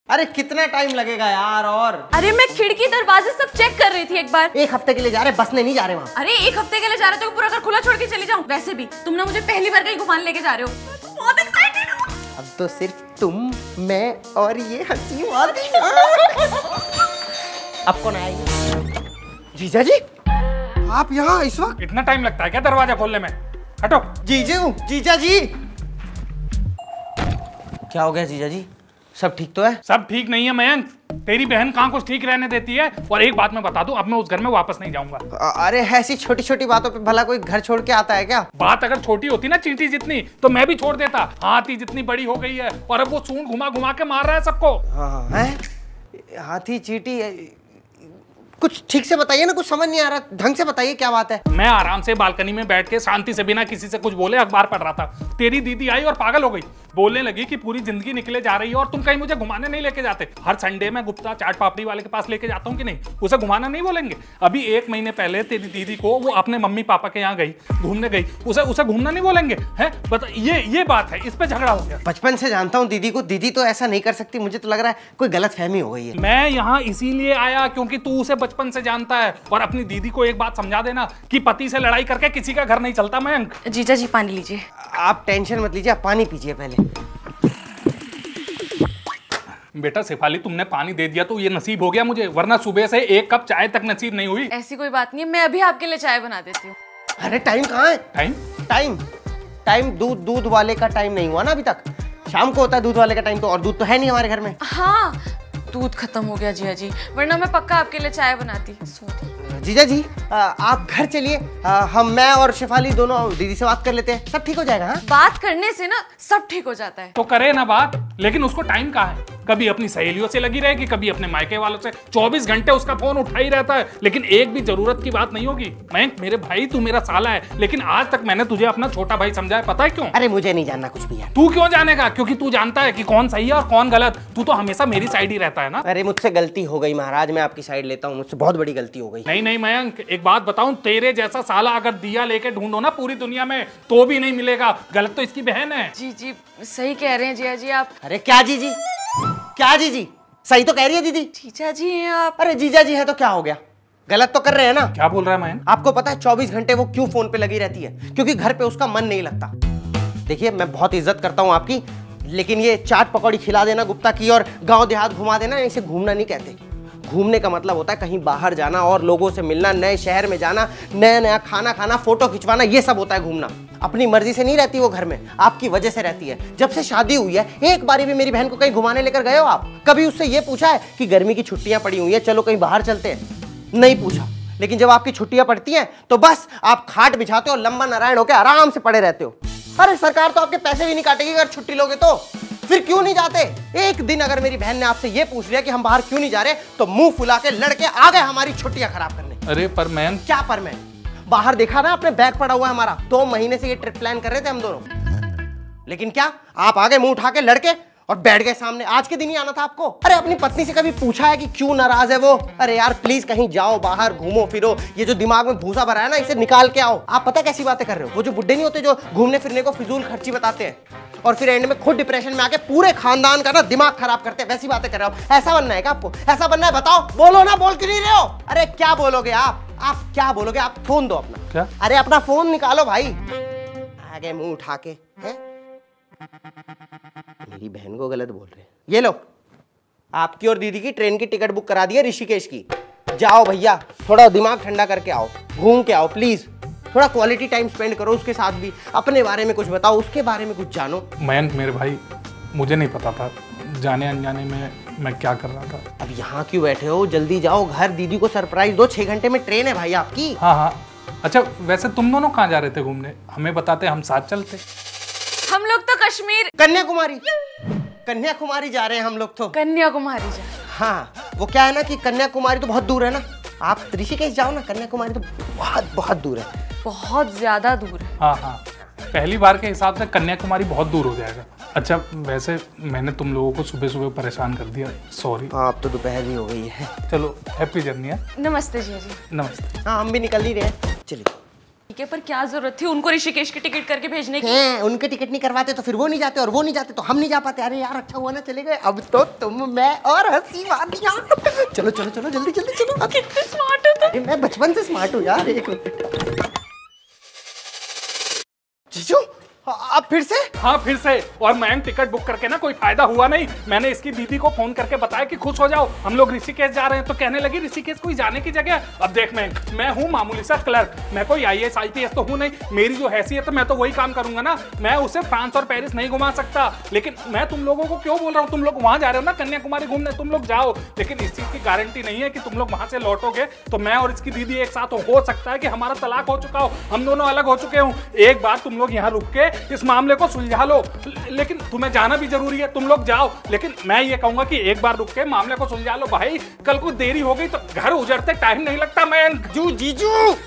अरे कितना टाइम लगेगा यार? और अरे मैं खिड़की दरवाजे सब चेक कर रही थी एक बार। 1 हफ्ते के लिए जा रहे, बसने नहीं जा रहे वहाँ। अरे 1 हफ्ते के लिए जा रहे तो पूरा घर खुला छोड़ के चली जाऊं? वैसे भी तुम ना मुझे पहली बार कहीं घुमाने लेके जा रहे हो, बहुत एक्साइटेड हूँ। अब तो सिर्फ तुम, मैं और ये हंसी वाली। अब कौन आएगा? जीजा जी आप यहाँ इस वक्त? इतना टाइम लगता है क्या दरवाजा खोलने में? हटो। जीजा जी क्या हो गया जीजा जी? सब ठीक तो है? सब ठीक नहीं है मयंक, तेरी बहन कहाँ कुछ ठीक रहने देती है। और एक बात मैं बता दूं, अब मैं उस घर में वापस नहीं जाऊंगा। अरे ऐसी छोटी छोटी बातों पे भला कोई घर छोड़ के आता है क्या? बात अगर छोटी होती ना चींटी जितनी, तो मैं भी छोड़ देता। हाथी जितनी बड़ी हो गई है और अब वो सूंड घुमा घुमा के मार रहा है सबको। हाँ है? हाथी चींटी कुछ ठीक से बताइए ना, कुछ समझ नहीं आ रहा, ढंग से बताइए क्या बात है। मैं आराम से बालकनी में बैठ के शांति से बिना किसी से कुछ बोले अखबार पढ़ रहा था। तेरी दीदी आई और पागल हो गई, बोलने लगी कि पूरी जिंदगी निकले जा रही है और तुम कहीं मुझे घुमाने नहीं लेके जाते। हर संडे में गुप्ता चाट पापड़ी वाले के पास लेके जाता हूँ कि नहीं, उसे घुमाना नहीं बोलेंगे? अभी 1 महीने पहले तेरी दीदी को वो अपने मम्मी पापा के यहाँ गई, घूमने गई, उसे घूमना नहीं बोलेंगे? है बता, ये बात है, इस पे झगड़ा हो गया। बचपन से जानता हूँ दीदी को, दीदी तो ऐसा नहीं कर सकती। मुझे तो लग रहा है कोई गलत फहमी हो गई है। मैं यहाँ इसीलिए आया क्योंकि तू उसे बचपन से जानता है। और अपनी दीदी को एक बात समझा देना कि पति से लड़ाई करके किसी का घर नहीं चलता। मयंक जीजा जी पानी लीजिए। आप टेंशन मत लीजिए, आप पानी पीजिए पहले। बेटा शेफाली, तुमने पानी दे दिया तो ये नसीब हो गया मुझे, वरना सुबह से 1 कप चाय तक नसीब नहीं हुई। ऐसी कोई बात नहीं है, मैं अभी आपके लिए चाय बना देती हूँ। अरे टाइम कहाँ है? टाइम दूध वाले का टाइम नहीं हुआ ना अभी तक। शाम को होता है दूध वाले का टाइम, तो और दूध तो है नहीं हमारे घर में। हाँ दूध खत्म हो गया जिया जी, वरना मैं पक्का आपके लिए चाय बनाती। जीजा जी आप घर चलिए, मैं और शेफाली दोनों दीदी से बात कर लेते हैं, सब ठीक हो जाएगा। हाँ? बात करने से ना सब ठीक हो जाता है। तो करे ना बात, लेकिन उसको टाइम कहाँ है? कभी अपनी सहेलियों से लगी रहेगी, कभी अपने मायके वालों से। 24 घंटे उसका फोन उठा ही रहता है, लेकिन एक भी जरूरत की बात नहीं होगी। मयंक मेरे भाई, तू मेरा साला है, लेकिन आज तक मैंने तुझे अपना छोटा भाई समझा है, पता है क्यों? अरे मुझे नहीं जानना कुछ भी यार। तू क्यों जानेगा? क्योंकि तू जानता है कि कौन सही है और कौन गलत। तू तो हमेशा मेरी साइड ही रहता है ना। अरे मुझसे गलती हो गई महाराज, मैं आपकी साइड लेता हूँ, मुझसे बहुत बड़ी गलती हो गई। नहीं मयंक, एक बात बताऊं, तेरे जैसा साला अगर दिया लेके ढूंढो ना पूरी दुनिया में तो भी नहीं मिलेगा। गलत तो इसकी बहन है। जी सही कह रहे हैं जिया जी आप। अरे क्या जीजी, क्या जीजी? सही तो कह रही है दीदी। जीजा जी हैं आप। अरे जीजा जी है तो क्या हो गया, गलत तो कर रहे हैं ना। क्या बोल रहा है मयंक? आपको पता है 24 घंटे वो क्यों फोन पे लगी रहती है? क्योंकि घर पे उसका मन नहीं लगता। देखिए मैं बहुत इज्जत करता हूँ आपकी, लेकिन ये चाट पकौड़ी खिला देना गुप्ता की और गांव देहात घुमा देना, इसे घूमना नहीं कहते। घूमने का मतलब होता है कहीं बाहर जाना और लोगों से मिलना, नए शहर में जाना, नया खाना खाना, फोटो खिंचवाना, ये सब होता है घूमना। अपनी मर्जी से नहीं रहती वो घर में, आपकी वजह से रहती है। जब से शादी हुई है एक बारी भी मेरी बहन को कहीं घुमाने लेकर गए हो आप? कभी उससे ये पूछा है कि गर्मी की छुट्टियां पड़ी हुई है, चलो कहीं बाहर चलते हैं? नहीं पूछा। लेकिन जब आपकी छुट्टियां पड़ती हैं तो बस आप खाट बिछाते हो, लंबा नारायण होकर आराम से पड़े रहते हो। अरे सरकार तो आपके पैसे भी नहीं काटेगी अगर छुट्टी लोगे तो। फिर क्यों नहीं जाते? एक दिन अगर मेरी बहन ने आपसे ये पूछ लिया कि हम बाहर क्यों नहीं जा रहे, तो मुंह फुला के लड़के आ गए हमारी छुट्टियां खराब करने। अरे पर मैन, क्या पर मैं? बाहर देखा ना आपने, बैग पड़ा हुआ है हमारा। 2 महीने से ये ट्रिप प्लान कर रहे थे हम दोनों, लेकिन क्या आप आ गए मुंह उठा के लड़के और बैठ गए सामने। आज के दिन ही आना था आपको। अरे अपनी पत्नी से कभी पूछा है कि क्यों नाराज है वो? अरे यार प्लीज कहीं जाओ, बाहर घूमो फिरो, ये जो दिमाग में भूसा भरा है ना इसे निकाल के आओ। आप पता कैसी बातें कर रहे हो? वो जो बुड्ढे नहीं होते जो घूमने फिरने को फिजूल खर्ची बताते हैं और फिर एंड में खुद डिप्रेशन में आके पूरे खानदान का ना दिमाग खराब करते हैं, वैसी बातें कर रहे हो। ऐसा बनना है क्या आपको? ऐसा बनना है? बताओ, बोलो ना, बोल क्यों नहीं रहे हो? अरे क्या बोलोगे आप क्या बोलोगे? आप फोन दो अपना। क्या? अरे अपना फोन निकालो भाई। आगे मुंह उठा के हैं? मेरी बहन को गलत बोल रहे हैं। ये लो, आपकी और दीदी की ट्रेन की टिकट बुक करा दी है ऋषिकेश की। जाओ भैया, थोड़ा दिमाग ठंडा करके आओ, घूम के आओ प्लीज। थोड़ा क्वालिटी टाइम स्पेंड करो उसके साथ भी, अपने बारे में कुछ बताओ, उसके बारे में कुछ जानो। मयंक मेरे भाई, मुझे नहीं पता था, जाने अनजाने में मैं क्या कर रहा था। अब यहाँ क्यों बैठे हो? जल्दी जाओ घर, दीदी को सरप्राइज दो। 6 घंटे में ट्रेन है भाई आपकी। हाँ अच्छा, वैसे तुम दोनों कहाँ जा रहे थे घूमने? हमें बताते, हम साथ चलते। हम लोग तो कश्मीर, कन्याकुमारी जा रहे हैं हम लोग तो। कन्याकुमारी जा। हाँ वो क्या है ना कि कन्याकुमारी तो बहुत दूर है ना, आप ऋषिकेश जाओ ना, कन्याकुमारी तो बहुत दूर है, बहुत ज्यादा दूर है। हाँ पहली बार के हिसाब से कन्याकुमारी बहुत दूर हो जाएगा। अच्छा वैसे मैंने तुम लोगों को सुबह सुबह परेशान कर दिया, सॉरी। हाँ अब तो दोपहर भी हो गई है। चलो हैप्पी जर्नी है। नमस्ते जी। नमस्ते। हाँ हम भी निकल ही रहे हैं, चलिए। ठीक है, पर क्या जरूरत थी उनको ऋषिकेश की टिकट करके भेजने की? उनके टिकट नहीं करवाते तो फिर वो नहीं जाते, और वो नहीं जाते तो हम नहीं जा पाते। अरे यार अच्छा हुआ ना चले गए, अब तो तुम मैं और हंसी वादियां। चलो चलो चलो जल्दी जल्दी चलो। कितने स्मार्ट हो तुम। अरे मैं बचपन से स्मार्ट हूँ यार। एक मिनट जीजू, अब फिर से? हाँ फिर से। और मैम टिकट बुक करके ना कोई फायदा हुआ नहीं। मैंने इसकी दीदी को फोन करके बताया कि खुश हो जाओ, हम लोग ऋषिकेश जा रहे हैं, तो कहने लगी ऋषिकेश कोई जाने की जगह। अब देख मैं हूँ मामूली सा क्लर्क, मैं कोई IAS IPS तो हूँ नहीं। मेरी जो हैसियत है मैं तो वही काम करूंगा ना। मैं उसे फ्रांस और पेरिस नहीं घुमा सकता। लेकिन मैं तुम लोगों को क्यों बोल रहा हूँ, तुम लोग वहां जा रहे हो ना कन्याकुमारी घूमने, तुम लोग जाओ, लेकिन इस चीज की गारंटी नहीं है कि तुम लोग वहां से लौटोगे तो मैं और इसकी दीदी एक साथ हो सकता है कि हमारा तलाक हो चुका हो, हम दोनों अलग हो चुके हूँ। एक बार तुम लोग यहाँ रुक के इस मामले को सुलझा लो। लेकिन तुम्हें जाना भी जरूरी है, तुम लोग जाओ, लेकिन मैं ये कहूंगा कि एक बार रुक के मामले को सुलझा लो भाई। कल को देरी हो गई तो घर उजड़ते टाइम नहीं लगता। मैं जीजू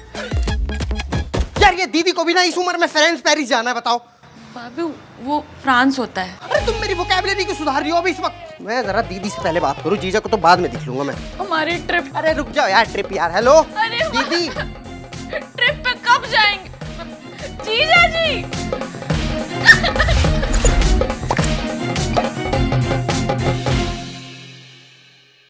यार, ये दीदी को भी ना इस उम्र में फ्रांस पेरिस जाना है, बताओ। बाबू वो फ्रांस होता है। अरे तुम मेरी वोकैबुलरी की सुधार रही हो अभी इस वक्त। मैं जरा दीदी से पहले बात करूं, जीजा को तो बाद में दिख लूंगा मैं। हमारी ट्रिप। अरे रुक जाओ यार, ट्रिप यार। हेलो अरे दीदी, ट्रिप पे कब जाएंगे?